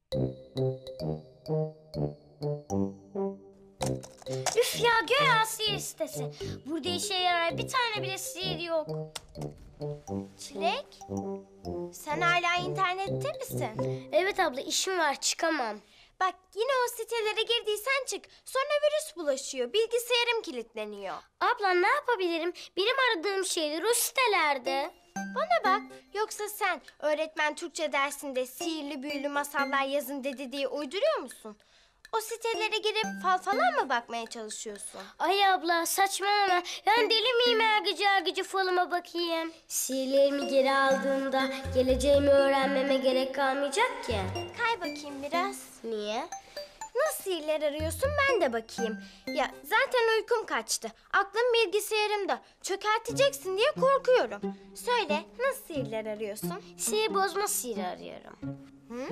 Üf ya, göya sihir sitesi. Burada işe yarar bir tane bile sihir yok. Çilek, sen hala internette misin? Evet abla, işim var, çıkamam. Bak, yine o sitelere girdiysen çık. Sonra virüs bulaşıyor, bilgisayarım kilitleniyor. Abla ne yapabilirim? Benim aradığım şeyler o sitelerde. Bana bak, yoksa sen öğretmen Türkçe dersinde sihirli büyülü masallar yazın dedi diye uyduruyor musun? O sitelere girip fal falan mı bakmaya çalışıyorsun? Ay abla saçmalama. Ben deli miyim her gece falıma bakayım? Sihirlerimi geri aldığımda geleceğimi öğrenmeme gerek kalmayacak ki. Kay bakayım biraz. Niye? Nasıl sihirler arıyorsun, ben de bakayım. Ya zaten uykum kaçtı. Aklım bilgisayarımda. Çökerteceksin diye korkuyorum. Söyle, nasıl sihirler arıyorsun? Sihir bozma sihiri arıyorum. Hı?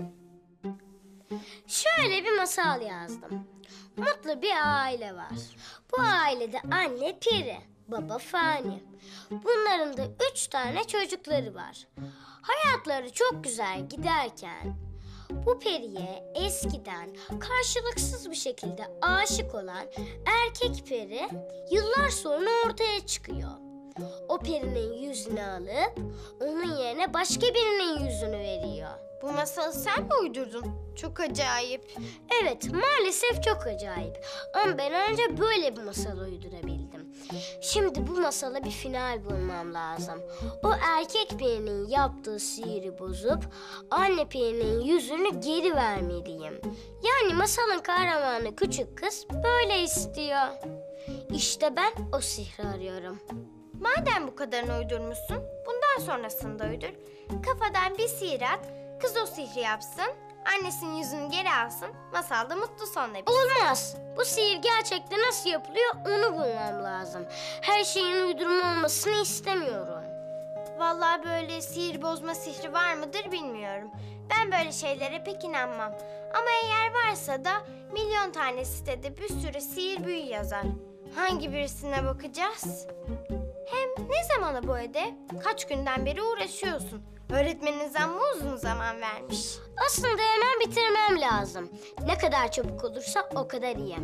Şöyle bir masal yazdım. Mutlu bir aile var. Bu ailede anne peri, baba fani. Bunların da 3 tane çocukları var. Hayatları çok güzel giderken bu periye eskiden karşılıksız bir şekilde aşık olan erkek peri yıllar sonra ortaya çıkıyor. O perinin yüzünü alıp onun yerine başka birinin yüzünü veriyor. Bu masalı sen mi uydurdun? Çok acayip. Evet, maalesef çok acayip. Ama ben önce böyle bir masal uydurabildim. Şimdi bu masala bir final bulmam lazım. O erkek pirinin yaptığı sihiri bozup anne pirinin yüzünü geri vermeliyim. Yani masalın kahramanı küçük kız böyle istiyor. İşte ben o sihri arıyorum. Madem bu kadarını uydurmuşsun, bundan sonrasını da uydur. Kafadan bir sihir at, kız o sihri yapsın, annesinin yüzünü geri alsın, masalda mutlu sonla bitsin. Olmaz. Bu sihir gerçekten nasıl yapılıyor onu bulmam lazım. Her şeyin uydurma olmasını istemiyorum. Vallahi böyle sihir bozma sihri var mıdır bilmiyorum. Ben böyle şeylere pek inanmam. Ama eğer varsa da milyon tane sitede bir sürü sihir büyü yazar. Hangi birisine bakacağız? Hem ne zamana bu ödev? Kaç günden beri uğraşıyorsun. Öğretmeniniz amma uzun zaman vermiş. Aslında hemen bitirmem lazım. Ne kadar çabuk olursa o kadar iyi.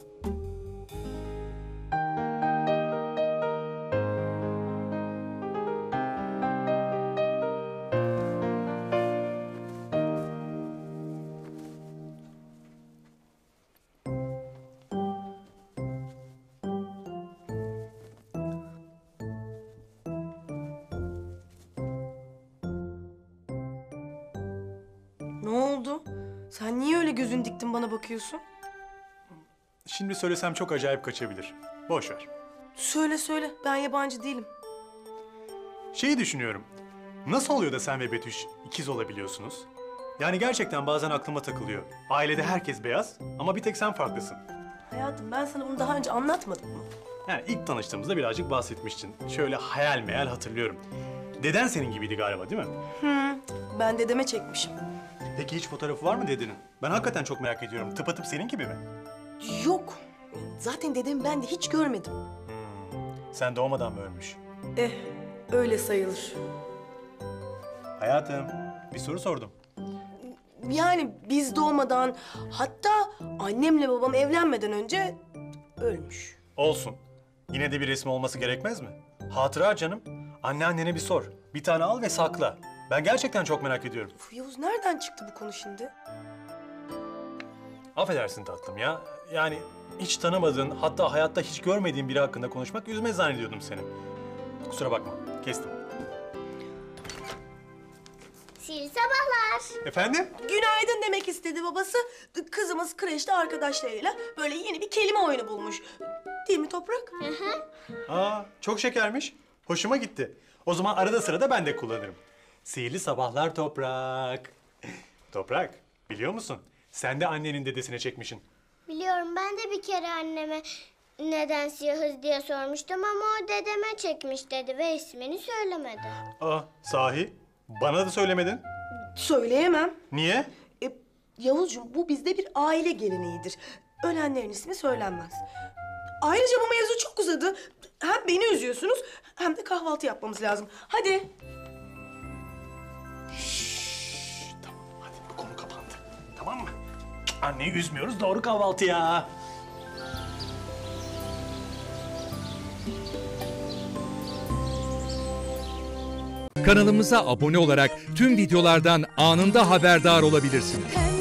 Ne oldu? Sen niye öyle gözünü diktin bana bakıyorsun? Şimdi söylesem çok acayip kaçabilir. Boş ver. Söyle söyle, ben yabancı değilim. Şeyi düşünüyorum. Nasıl oluyor da sen ve Betüş ikiz olabiliyorsunuz? Yani gerçekten bazen aklıma takılıyor. Ailede herkes beyaz ama bir tek sen farklısın. Hayatım, ben sana bunu daha önce anlatmadım mı? Yani ilk tanıştığımızda birazcık bahsetmiştin. Şöyle hayal meyal hatırlıyorum. Deden senin gibiydi galiba, değil mi? Ben dedeme çekmişim. Peki hiç fotoğrafı var mı dedenin? Ben hakikaten çok merak ediyorum. Tıpatıp senin gibi mi? Yok. Zaten dedemi ben de hiç görmedim. Sen doğmadan mı ölmüş? Öyle sayılır. Hayatım, bir soru sordum. Yani biz doğmadan, hatta annemle babam evlenmeden önce ölmüş. Olsun. Yine de bir resmi olması gerekmez mi? Hatıra canım. Anneannene bir sor. Bir tane al ve sakla. Ben gerçekten çok merak ediyorum. Uf, Yavuz, nereden çıktı bu konu şimdi? Affedersin tatlım ya. Yani hiç tanımadığın, hatta hayatta hiç görmediğin biri hakkında konuşmak üzmez zannediyordum seni. Kusura bakma, kestim. Sihirli sabahlar. Efendim? Günaydın demek istedi babası. Kızımız kreşte arkadaşlarıyla böyle yeni bir kelime oyunu bulmuş. Değil mi Toprak? Aa, çok şekermiş. Hoşuma gitti. O zaman arada sırada ben de kullanırım. Sihirli sabahlar Toprak. Toprak, biliyor musun? Sen de annenin dedesine çekmişsin. Biliyorum, ben de bir kere anneme neden siyahız diye sormuştum ama o dedeme çekmiş dedi ve ismini söylemedi. Aa, sahi? Bana da söylemedin. Söyleyemem. Niye? Yavuzcuğum, bu bizde bir aile geleneğidir. Ölenlerin ismi söylenmez. Ayrıca bu mevzu çok uzadı. Hem beni üzüyorsunuz hem de kahvaltı yapmamız lazım. Hadi. Tamam, hadi bu konu kapandı. Tamam Anneyi üzmüyoruz, doğru kahvaltıya. Kanalımıza abone olarak tüm videolardan anında haberdar olabilirsiniz.